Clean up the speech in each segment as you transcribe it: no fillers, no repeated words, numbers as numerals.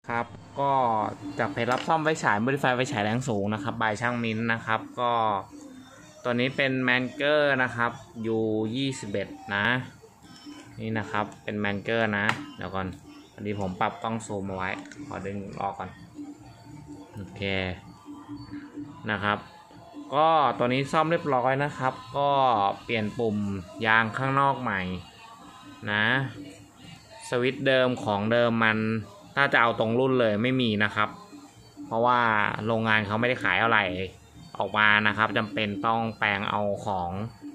ครับก็จากเพจรับซ่อมไฟฉายmodifyไฟฉายแรงสูงนะครับบายช่างมิ้นนะครับก็ตัวนี้เป็นแมนเกอร์นะครับ U21 นะนี่นะครับเป็นแมนเกอร์นะเดี๋ยวก่อนอันนี้ผมปรับกล้องซูมเอาไว้ขอดึงออกก่อนโอเคนะครับก็ตัวนี้ซ่อมเรียบร้อยนะครับก็เปลี่ยนปุ่มยางข้างนอกใหม่นะสวิตช์เดิมของเดิมมันถ้าจะเอาตรงรุ่นเลยไม่มีนะครับเพราะว่าโรงงานเขาไม่ได้ขายอะไรออกมานะครับจำเป็นต้องแปลงเอาของ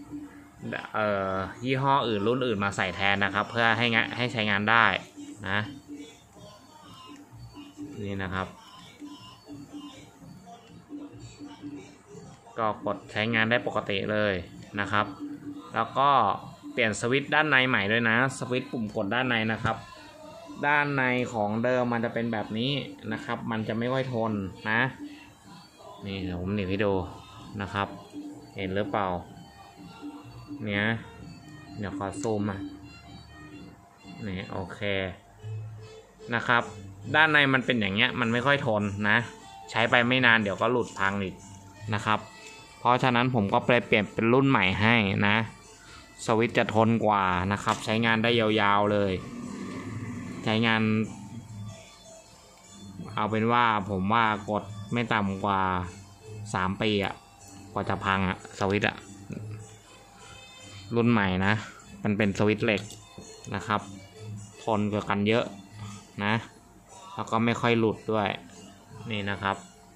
ยี่ห้ออื่นรุ่นอื่นมาใส่แทนนะครับเพื่อให้ใช้งานได้นะนี่นะครับก็กดใช้งานได้ปกติเลยนะครับแล้วก็เปลี่ยนสวิตช์ด้านในใหม่ด้วยนะสวิตช์ปุ่มกดด้านในนะครับด้านในของเดิมมันจะเป็นแบบนี้นะครับมันจะไม่ค่อยทนนะนี่เดี๋ยวผมหนีให้ดูนะครับเห็นหรือเปล่าเนี่ยเดี๋ยวขอซูมมานี่โอเคนะครับด้านในมันเป็นอย่างเงี้ยมันไม่ค่อยทนนะใช้ไปไม่นานเดี๋ยวก็หลุดพังอีกนะครับเพราะฉะนั้นผมก็เปลี่ยนเป็นรุ่นใหม่ให้นะสวิตช์จะทนกว่านะครับใช้งานได้ยาวๆเลยใช้งานเอาเป็นว่าผมว่ากดไม่ต่ำกว่า3 ปีอะกว่าจะพังอะสวิตช์อะรุ่นใหม่นะมันเป็นสวิตช์เหล็กนะครับทนกว่ากันเยอะนะแล้วก็ไม่ค่อยหลุดด้วยนี่นะครับ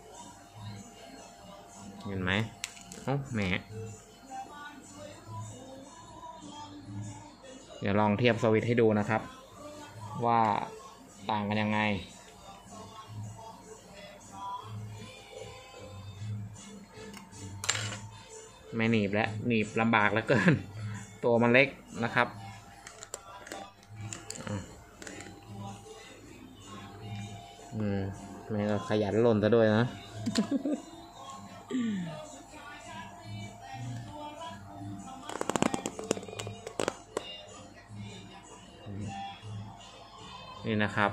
เห็นไหมโอ้แหมเดี๋ยวลองเทียบสวิตช์ให้ดูนะครับว่าต่างกันยังไงไม่หนีบแล้วหนีบลำบากเหลือเกินตัวมันเล็กนะครับไม่ก็ขยันหล่นซะด้วยนะนี่นะครับ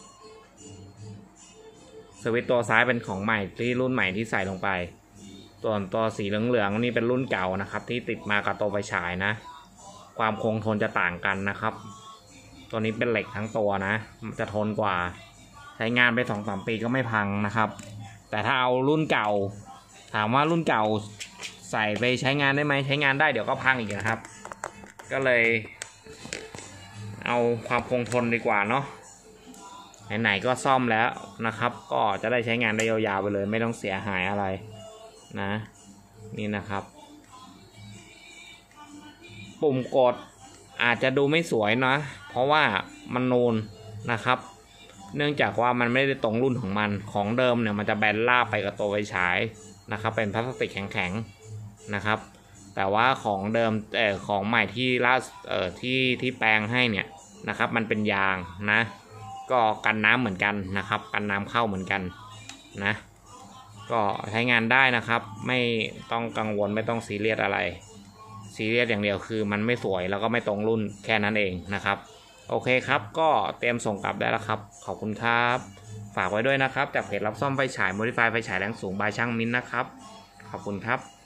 สวิตช์ตัวซ้ายเป็นของใหม่ที่รุ่นใหม่ที่ใส่ลงไปส่วนตัวสีเหลืองๆนี่เป็นรุ่นเก่านะครับที่ติดมากับตัวไฟฉายนะความคงทนจะต่างกันนะครับตัวนี้เป็นเหล็กทั้งตัวนะจะทนกว่าใช้งานไป 2-3 ปีก็ไม่พังนะครับแต่ถ้าเอารุ่นเก่าถามว่ารุ่นเก่าใส่ไปใช้งานได้ไหมใช้งานได้เดี๋ยวก็พังอีกนะครับก็เลยเอาความคงทนดีกว่าเนาะไหนๆก็ซ่อมแล้วนะครับก็จะได้ใช้งานได้ยาวๆไปเลยไม่ต้องเสียหายอะไรนะนี่นะครับปุ่มกดอาจจะดูไม่สวยนะเพราะว่ามันนูนนะครับเนื่องจากว่ามันไม่ได้ตรงรุ่นของมันของเดิมเนี่ยมันจะแบนราบไปกับตัวไฟฉายนะครับเป็นพลาสติกแข็งๆนะครับแต่ว่าของเดิมของใหม่ที่ที่แปลงให้เนี่ยนะครับมันเป็นยางนะก็กันน้ำเหมือนกันนะครับกันน้ำเข้าเหมือนกันนะก็ใช้งานได้นะครับไม่ต้องกังวลไม่ต้องซีเรียสอะไรซีเรียสอย่างเดียวคือมันไม่สวยแล้วก็ไม่ตรงรุ่นแค่นั้นเองนะครับโอเคครับก็เตรียมส่งกลับได้แล้วครับขอบคุณครับฝากไว้ด้วยนะครับจากเพจรับซ่อมไฟฉายmodifyไฟฉายแรงสูงบายช่างมิ้นนะครับขอบคุณครับ